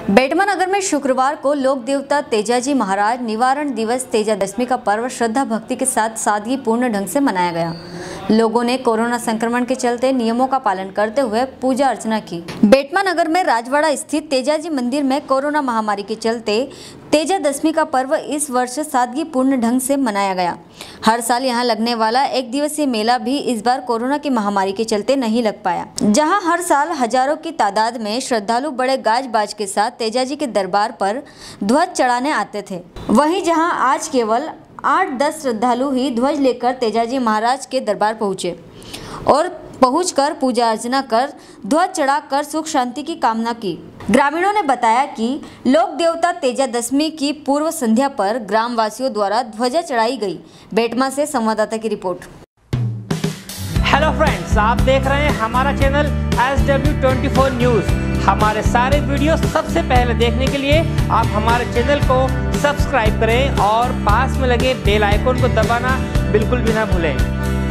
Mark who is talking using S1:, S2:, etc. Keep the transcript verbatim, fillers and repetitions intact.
S1: बेटमा नगर में शुक्रवार को लोक देवता तेजाजी महाराज निवारण दिवस तेजा दशमी का पर्व श्रद्धा भक्ति के साथ सादगी पूर्ण ढंग से मनाया गया। लोगों ने कोरोना संक्रमण के चलते नियमों का पालन करते हुए पूजा अर्चना की। बेटमा नगर में राजवाड़ा स्थित तेजाजी मंदिर में कोरोना महामारी के चलते तेजा दशमी का पर्व इस वर्ष सादगी पूर्ण ढंग से मनाया गया। हर साल यहां लगने वाला एक दिवसीय मेला भी इस बार कोरोना की महामारी के चलते नहीं लग पाया। जहां हर साल हजारों की तादाद में श्रद्धालु बड़े गाज बाज के साथ तेजाजी के दरबार पर ध्वज चढ़ाने आते थे, वहीं जहां आज केवल आठ दस श्रद्धालु ही ध्वज लेकर तेजाजी महाराज के दरबार पहुंचे और पहुंचकर पूजा अर्चना कर ध्वज चढ़ाकर सुख शांति की कामना की। ग्रामीणों ने बताया कि लोक देवता तेजा दशमी की पूर्व संध्या पर ग्राम वासियों द्वारा ध्वजा चढ़ाई गई। बेटमा से संवाददाता की रिपोर्ट।
S2: हेलो फ्रेंड्स, आप देख रहे हैं हमारा channel S W twenty four news. हमारे सारे वीडियो सबसे पहले देखने के लिए आप हमारे चैनल को सब्सक्राइब करें और पास में लगे बेल आइकन को दबाना बिल्कुल भी ना भूलें।